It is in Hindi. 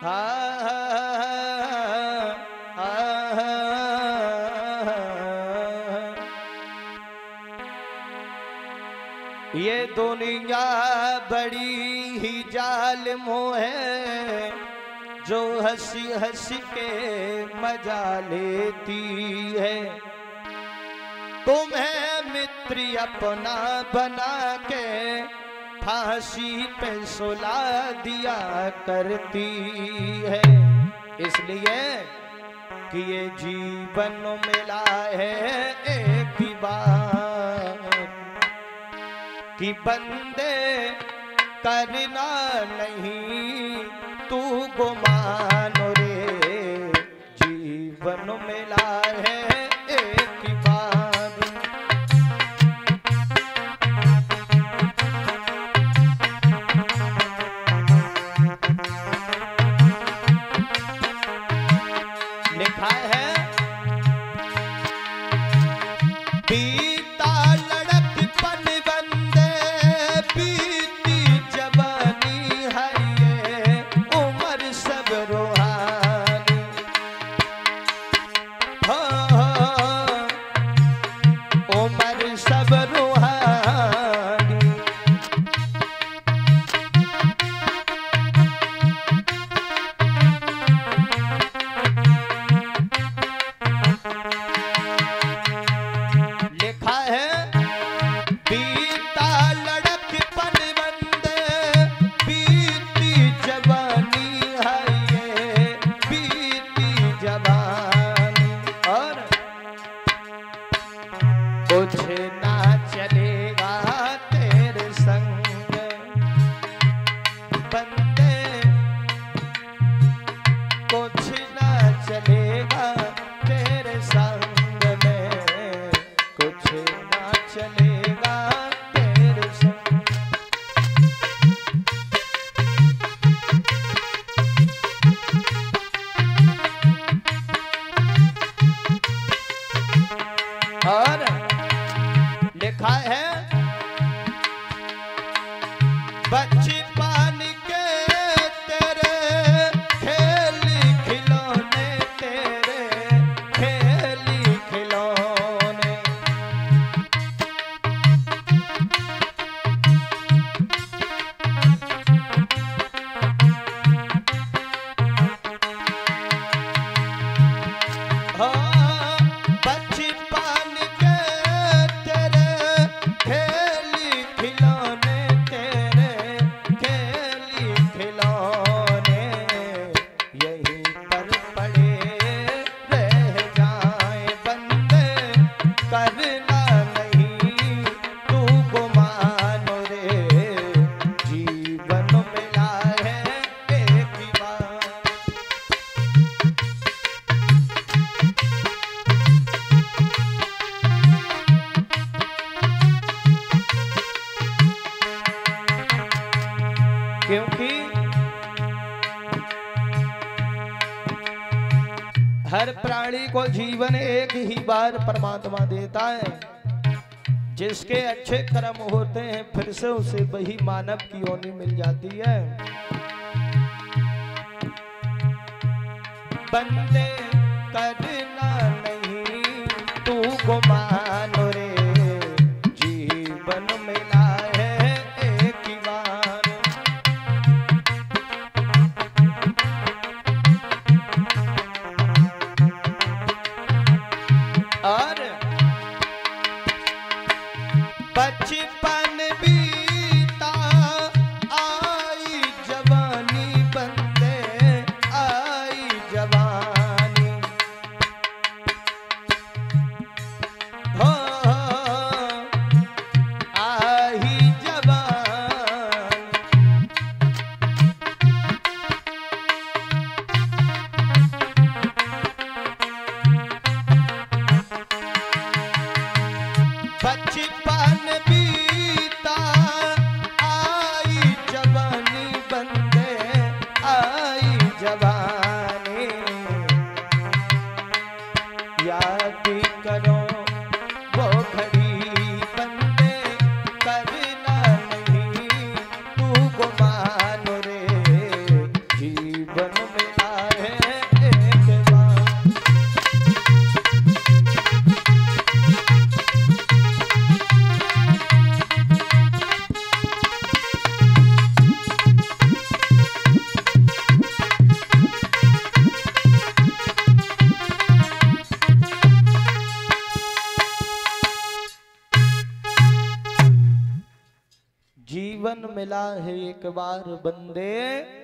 ये दुनिया बड़ी ही जालिमो है, जो हंसी हंसी के मजा लेती है। तुम्हें मित्र अपना बना के फांसी पे सुला दिया करती है। इसलिए कि ये जीवन मिला है एक ही बार, कि बंदे करना नहीं तू गुमान रे, जीवन मिला है एक ही बार। लिखा है बीता लड़कपन बंदे, बीती जवानी है ये उम्र सब रूहानी। हाँ, उम्र सब रूहानी। लिखा है बीता लड़कपन बंदे, बीती जवानी है ये बीती जवानी। और कुछ ना चलेगा तेरे संग बंदे, कुछ ना चलेगा तेरे संग में, कुछ ना चलेगा तेरे संग। और लिखा है बचपन के तेरे खेली खिलौने, तेरे खेली खिलौने। हाँ, बचपन के तेरे खेली खिलौने, तेरे खेली खिलौने यहीं पर पड़े रह जाए बंदे, करना नहीं तू गुमान रे, जीवन मिला है एक ही बार। क्योंकि हर प्राणी को जीवन एक ही बार परमात्मा देता है। जिसके अच्छे कर्म होते हैं फिर से उसे वही मानव की योनि मिल जाती है। बंदे करना नहीं तू गुमान रे, जीवन मिला है एक ही बार। और बचपन बीता आई जवानी बंदे, आई जवानी। जीवन मिला है एक बार बंदे